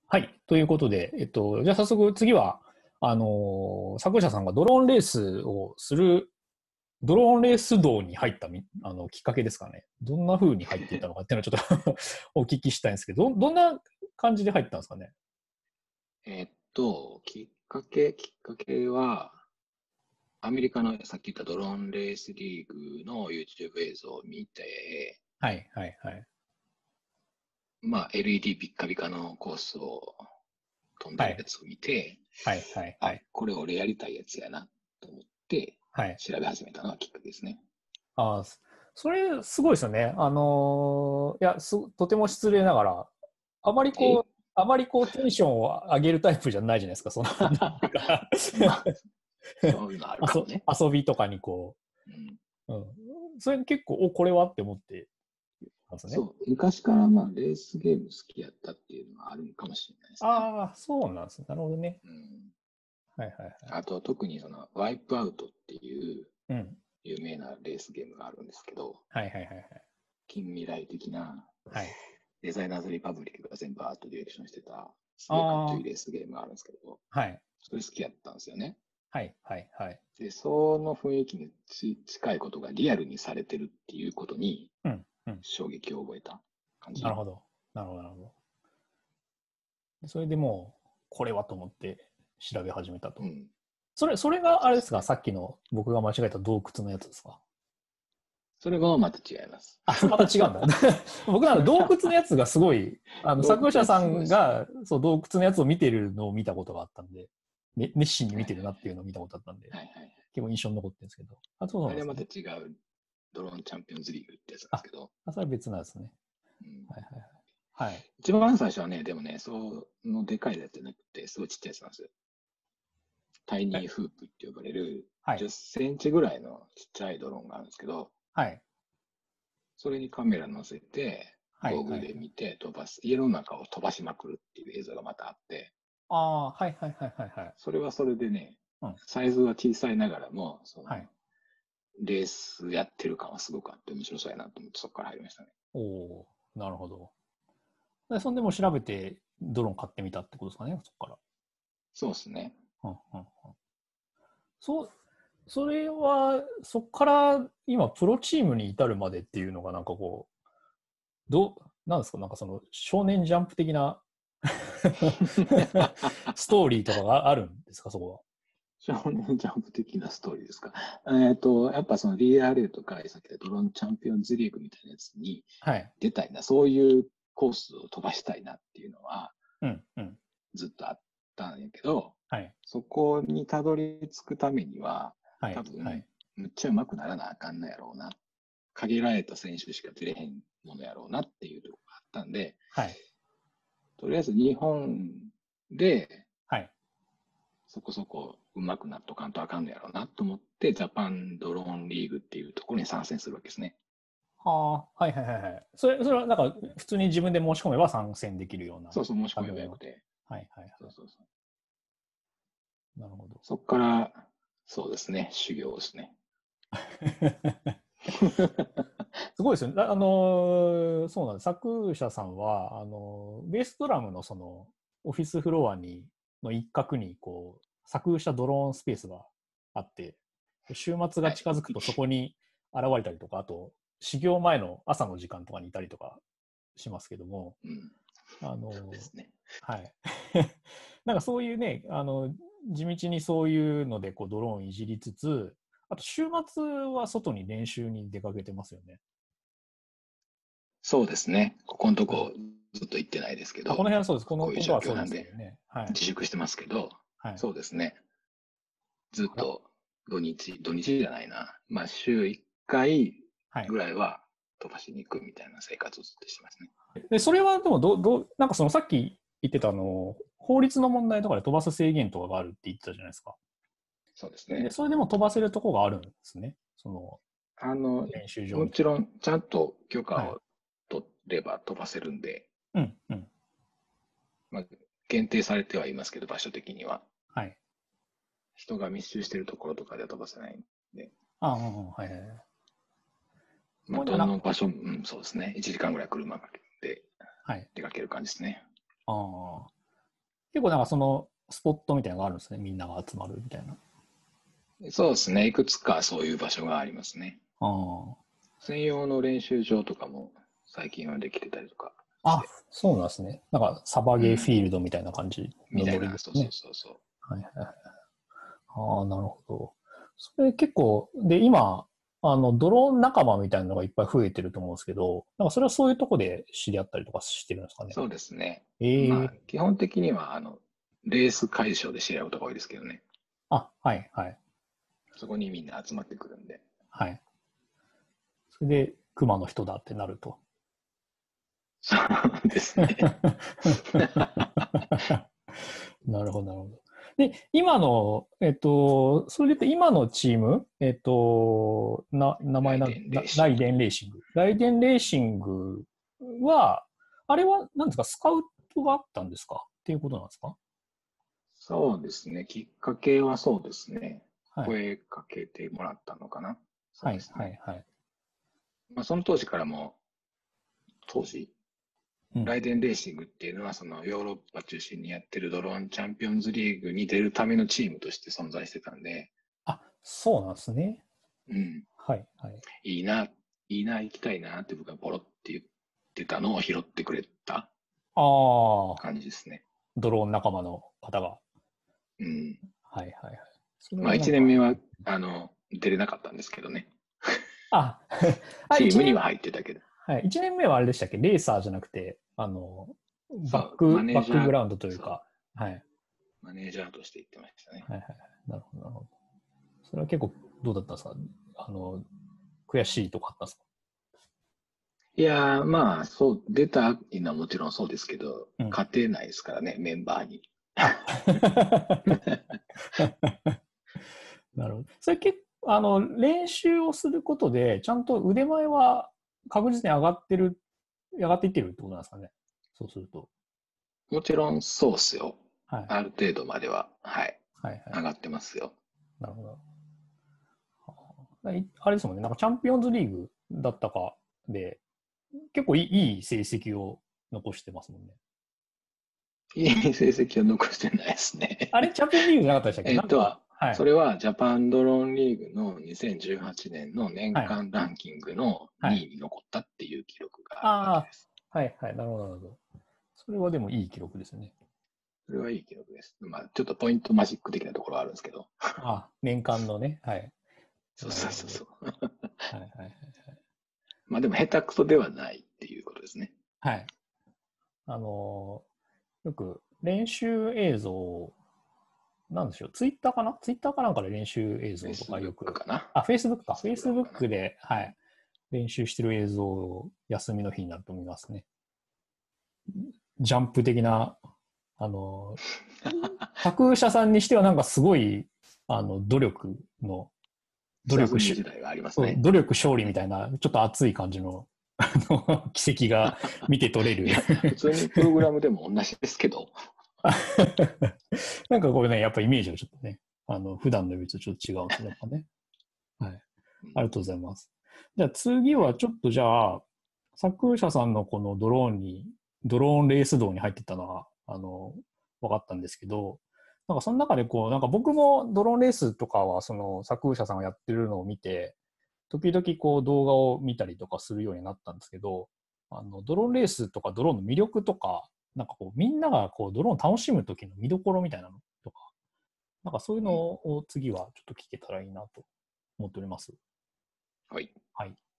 はい。ということで、じゃあ早速次は、作者さんがドローンレースをする、ドローンレース道に入ったきっかけですかね。どんな風に入っていったのかっていうのをちょっとお聞きしたいんですけど、どんな感じで入ったんですかね。 きっかけは、アメリカのさっき言ったドローンレースリーグの YouTube 映像を見て、 はい、はい、はい。 LED ピッカピカのコースを飛んではい、 るやつを見て、 はい、はい、はあ、 い。 これ俺やりたいやつやなと思ってはい。 調べ始めたのがきっかけですね。 ああ、それすごいですよね。いや、とても失礼ながら、あまりこえう、あまりこうテンションを上げるタイプじゃないじゃないですか。なんていうかまあ、そういうのあるかもね。 遊びとかにこうん、 う、うん。それ結構、これはって思ってますね。 そう、昔からレースゲーム好きやったっていうのはあるかもしれないですね。 ああ、そうなんですね。なるほどね。 うん、 はいはいはい。 あと特にワイプアウトっていううん。 有名なレースゲームがあるんですけど、 はいはいはいはい。 近未来的なはい。 デザイナーズリパブリックが全部アートディレクションしてた、すげえかっこいいあレースゲームがあるんですけど、 あ、はい。 それ好きやったんですよね。 はいはいはい。 で、その雰囲気に近いことがリアルにされてるっていうことにうん。うん。 衝撃を覚えた感じ。 なるほど。なるほどなるほど。それでもう、これはと思って調べ始めたと。 うん。 それがあれですか、 そうですね。 さっきの僕が間違えた洞窟のやつですか？ それはまた違います。 あ、また違うんだ。僕洞窟のやつがすごい、 洞窟のやつ作者さすごいですよ。 んが、そう、洞窟のやつを見てるのを見たことがあったんで、熱心に見てるなはいはいっていうのを見たことあったんで、 はい。はいはい。 結構印象に残ってるんですけど。あ、そうなんあれはまたですね。 違うドローンチャンピオンズリーグってやつなんですあ、 けど、 それは別なんですね。 うん、 はいはいはい。はい。 一番最初はね、でもね、そのでかいやつじゃなくて、すごいちっちゃいやつなんですよ。タイニーえ、 フープって呼ばれるはい。 10センチぐらいのちっちゃいドローンがあるんですけど、 はい。 それにカメラ乗せて、 はい。 ゴーグはい。 ルで見て飛ばす、家の中を飛ばしまくるっていう映像がまたあって、 ああ、はいはいはいはいはい。 それはそれでね、 うん。 サイズは小さいながらも、 はい。 レースやってる感はすごくあって面白そうやなと思ってそこから入りましたね。 おお、なるほど。で、そんでもう調べて、ドローン買ってみたってことですかね、そこから。 そうですね。 うんうんうん。そう、それは、そこから今、プロチームに至るまでっていうのが、なんかこう、なんですか、なんかその、少年ジャンプ的なストーリーとかがあるんですか、そこ少年ジャンプ的なストーリーですか。やっぱその DRA とか、さっき言ったドローンチャンピオンズリーグみたいなやつには。はい。 出たいな、そういうコースを飛ばしたいなっていうのはうん、うん。 ずっとあったんやけど、 はい。 そこにたどり着くためには、 はい。は多分、 い。 むっちゃ上手くならなあかんのやろうな。限られた選手しか出れへんものやろうなっていうところがあったんで、 はい。 とりあえず日本ではい。 そこそこ上手くなっとかんとあかんのやろうなと思って、ジャパンドローンリーグっていうところに参戦するわけですね。 はあ、はいはいはいはい。それはなんか、普通に自分で申し込めば参戦できるようなそうそう、申し込め感じの。 ばよくて。 はいはいはそうそうそう。 い。なるほど。 そこから、そうですね、修行ですね。 すごいですよね。そうなんです。作者さんは、ベースドラムのその、オフィスフロアの一角に、こう、作したドローンスペースがあって、週末がはい。 近づくとそこに現れたりとか、あと、始業前の朝の時間とかにいたりとかしますけども、 うん。 あそうでの、 すね。 はい。なんかそういうね、地道にそういうのでこうドローンいじりつつ、あと週末は外に練習に出かけてますよね。 そうですね。ここのとはい。 こずっと行ってないですけあ、こど、 の辺はそうです。 こういうこのとはそうで状況なんですよね。はい。 自粛してますけど、 はい。 そうですね。ずっあら、 と土日じゃないな。週1回はい。 ぐらいは飛ばしに行くみたいな生活をずっとしてますね。 で、それはでもなんかそのさっき言ってた法律の問題とかで飛ばす制限とかがあるって言ってたじゃないですか。で、 そうですね。 それでも飛ばせるとこがあるんですね。そのあの、 練習場みたいもちろん、ちゃんと許可な。はい。 を取れば飛ばせるんで、 うん、うん。 まあ、限定されてはいますけど、場所的には。 はい。 人が密集しているところとかでは飛ばせないんで、 ああ、うんうん、はいはいはい。そこにはどの場所、そうですね。1時間ぐらい車ではい。 出かける感じですね。 ああ。 結構なんかそのスポットみたいなのがあるんですね。みんなが集まるみたいな。 そうですね。いくつかそういう場所がありますね。 あ専用の練習場とかも最近はできてたりとかしあ、 て。 そうなんですね。なんかサバゲーフうん。 ィールドみたいな感じのノリみたいな、そうそうですね。 そうそう。 はいはいはい。ああ、なるほど。それ結構、で、今、ドローン仲間みたいなのがいっぱい増えてると思うんですけど、なんかそれはそういうとこで知り合ったりとかしてるんですかね。 そうですね。まあ、 ええ、 基本的には、レース会場で知り合うことが多いですけどね。 あ、はいはい。 そこにみんな集まってくるんで。 はい。それで、熊の人だってなると。 そうですね。 なるほど、なるほど。で、今の、それで言うと今のチーム、名前ライデンレーシング。 ライデンレーシング。ライデンレーシングは、あれは何ですか、スカウトがあったんですかっていうことなんですか？ そうですね。きっかけはそうですね。 はい。 声かけてもらったのかな。そうはい、 ですね。 はい、はい。 まあ、その当時からも、当時、 うん。 ライデンレーシングっていうのは、そのヨーロッパ中心にやってるドローンチャンピオンズリーグに出るためのチームとして存在してたんで、 あ、そうなんですね。 うん、 はい、はい。 いいな、いいな、行きたいなって僕がポロって言ってたのを拾ってくれたああ、 感じですね。 ドローン仲間の方が。 うん。 はい、はい、はい。それまあ、1 はなんか、 年目は、出れなかったんですけどね。 あ、あ、 チームには一年、 入ってたけど。 はい、一年目はあれでしたっけ、レーサーじゃなくて、 そう、マネージャー、 バックグラウンドというそう、 か、はい。 マネージャーとして言ってましたね。 はい、はい。なるほど、なるほど。それは結構どうだったんですか？悔しいとかあったんですか？ いやー、まあ、そう、出たいのはもちろんそうですけど、 うん。 勝てないですからね、メンバーに。 あなるほど。それ結構、練習をすることで、ちゃんと腕前は確実に上がっていってるってことなんですかね。そうすると。 もちろんそうっすよ。 はい。 ある程度までは、はい、 はいはい。 上がってますよ。 なるほど。あれですもんね。なんかチャンピオンズリーグだったかで、結構いい成績を残してますもんね。 いい成績を残してないですね。 あれ、チャンピオンズリーグじゃなかったでしたっけ？なんか、はい。 それはジャパンドローンリーグの2018年の年はい。 間ランキングのはい。 2位に残ったっていう記録があるだけあです。 あ、はいはい。なるほど、なるほど。それはでもいい記録ですね。 それはいい記録です。まあ、ちょっとポイントマジック的なところはあるんですけど。 ああ、年間のね。はい。 そうなるほど。 そうそうそう。 はいはいはい。 まあでも下手くそではないっていうことですね。 はい。よく練習映像、なんでしょう、ツイッターかな、ツイッターかなんかで練習映像とかよ Facebook く、 かな。 あ、Facebook か。 インスタグラムかな。 Facebook で、はい。練習してる映像を休みの日になると見ますね。ジャンプ的な、あの、作者さんにしてはなんかすごい、努力の、努下積力し、 み時代がありますね。 努力勝利みたいな、ちょっと熱い感じの、奇跡が見て取れる。 いや、普通にプログラムでも同じですけど。 なんかこれね、やっぱイメージがちょっとね、普段の指とちょっと違うんですね、やっぱね。はい。 うん、 ありがとうございます。じゃあ次はちょっとじゃあ、作者さんのこのドローンレース道に入っていったのは、分かったんですけど、なんかその中でこう、なんか僕もドローンレースとかは、その作者さんがやってるのを見て、時々こう動画を見たりとかするようになったんですけど、ドローンレースとかドローンの魅力とか、なんかこう、みんながこうドローン楽しむ時の見どころみたいなのとか、なんかそういうのうん。 を次はちょっと聞けたらいいなと思っております。 はい。 はい。